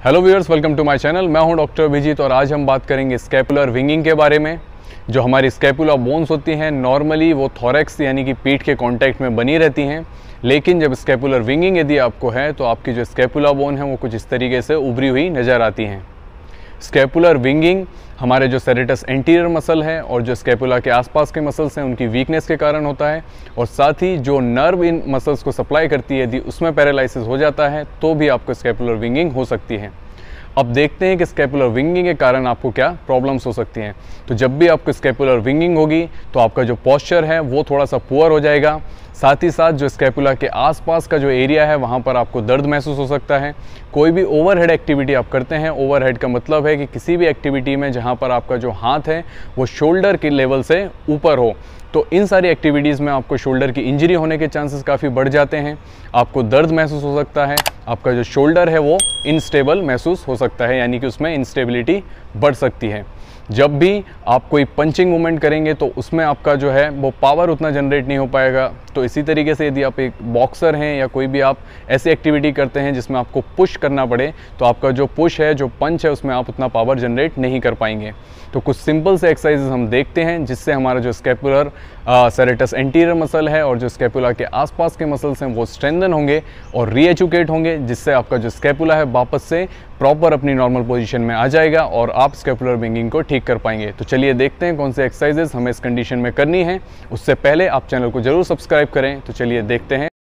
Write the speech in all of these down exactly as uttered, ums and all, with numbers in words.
Hello viewers, welcome to my channel. मैं हूं doctor Abhijit और आज हम बात करेंगे स्कैपुलर विंगिंग के बारे में। जो हमारी स्कैपुला बोन्स होती हैं नॉर्मली वो थोरैक्स यानी कि पीठ के कांटेक्ट में बनी रहती हैं, लेकिन जब स्कैपुलर विंगिंग यदि आपको है तो आपकी जो स्कैपुला बोन है वो कुछ इस तरीके से उभरी हुई नज़र आती हैं। स्कैपुलर विंगिंग हमारे जो सेरेटस एंटीरियर मसल है और जो स्कैपुला के आसपास के मसल्स हैं उनकी वीकनेस के कारण होता है, और साथ ही जो नर्व इन मसल्स को सप्लाई करती है यदि उसमें पैरालिसिस हो जाता है तो भी आपको स्कैपुलर विंगिंग हो सकती है। अब देखते हैं कि स्कैपुलर विंगिंग के कारण आपको क्या प्रॉब्लम्स हो सकती हैं। तो जब भी आपको स्कैपुलर विंगिंग होगी तो आपका जो पोस्चर है वो थोड़ा सा पुअर हो जाएगा, साथ ही साथ जो स्कैपुला के आसपास का जो एरिया है वहाँ पर आपको दर्द महसूस हो सकता है। कोई भी ओवरहेड एक्टिविटी आप करते हैं, ओवरहेड का मतलब है कि किसी भी एक्टिविटी में जहाँ पर आपका जो हाथ है वो शोल्डर के लेवल से ऊपर हो, तो इन सारी एक्टिविटीज़ में आपको शोल्डर की इंजरी होने के चांसेस काफ़ी बढ़ जाते हैं। आपको दर्द महसूस हो सकता है, आपका जो शोल्डर है वो इनस्टेबल महसूस हो सकता है, यानी कि उसमें इंस्टेबिलिटी बढ़ सकती है। जब भी आप कोई पंचिंग मूवमेंट करेंगे तो उसमें आपका जो है वो पावर उतना जनरेट नहीं हो पाएगा। तो इसी तरीके से यदि आप एक बॉक्सर हैं या कोई भी आप ऐसी एक्टिविटी करते हैं जिसमें आपको पुश करना पड़े तो आपका जो पुश है, जो पंच है, उसमें आप उतना पावर जनरेट नहीं कर पाएंगे। तो कुछ सिंपल से एक्सरसाइजेस हम देखते हैं जिससे हमारा जो स्कैपुलर सेरेटस एंटीरियर मसल है और जो स्कैपुला के आसपास के मसल्स हैं वो स्ट्रेंथन होंगे और रीएजुकेट होंगे, जिससे आपका जो स्कैपुला है वापस से प्रॉपर अपनी नॉर्मल पोजीशन में आ जाएगा और आप स्कैपुलर विंगिंग को ठीक कर पाएंगे। तो चलिए देखते हैं कौन से एक्सरसाइजेस हमें इस कंडीशन में करनी है। उससे पहले आप चैनल को जरूर सब्सक्राइब करें। तो चलिए देखते हैं।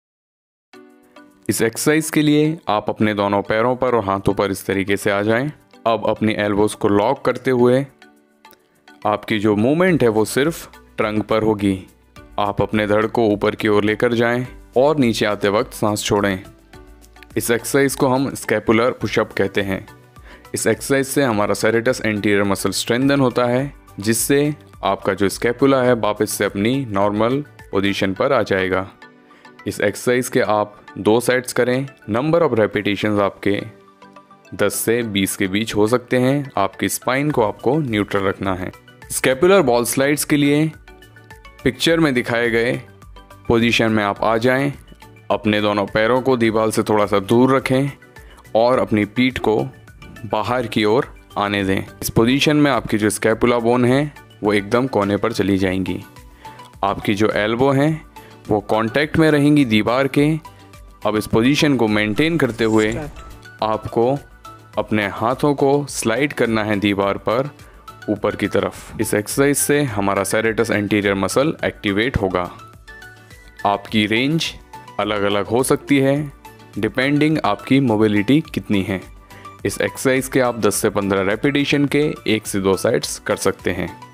इस एक्सरसाइज के लिए आप अपने दोनों पैरों पर और हाथों पर इस तरीके से आ जाएं। अब अपनी एल्बोज को लॉक करते हुए आपकी जो मूवमेंट है वो सिर्फ ट्रंक पर होगी। आप अपने धड़ को ऊपर की ओर लेकर जाएं और नीचे आते वक्त सांस छोड़ें। इस एक्सरसाइज को हम स्कैपुलर पुशअप कहते हैं। इस एक्सरसाइज से हमारा सेरेटस एंटीरियर मसल स्ट्रेंथन होता है, जिससे आपका जो स्कैपुला है वापस से अपनी नॉर्मल पोजीशन पर आ जाएगा। इस एक्सरसाइज के आप दो सेट्स करें। नंबर ऑफ रेपिटेशंस आपके दस से बीस के बीच हो सकते हैं। आपकी स्पाइन को आपको न्यूट्रल रखना है। स्कैपुलर बॉल स्लाइड्स के लिए पिक्चर में दिखाए गए पोजीशन में आप आ जाएं। अपने दोनों पैरों को दीवार से थोड़ा सा दूर रखें और अपनी पीठ को बाहर की ओर आने दें। इस पोजीशन में आपकी जो स्कैपुला बोन है वो एकदम कोने पर चली जाएंगी। आपकी जो एल्बो हैं वो कांटेक्ट में रहेंगी दीवार के। अब इस पोजीशन को मेंटेन करते हुए आपको अपने हाथों को स्लाइड करना है दीवार पर ऊपर की तरफ। इस एक्सरसाइज से हमारा सेरेटस एंटीरियर मसल एक्टिवेट होगा। आपकी रेंज अलग अलग हो सकती है डिपेंडिंग आपकी मोबिलिटी कितनी है। इस एक्सरसाइज के आप दस से पंद्रह रेपिटेशन के एक से दो सेट्स कर सकते हैं।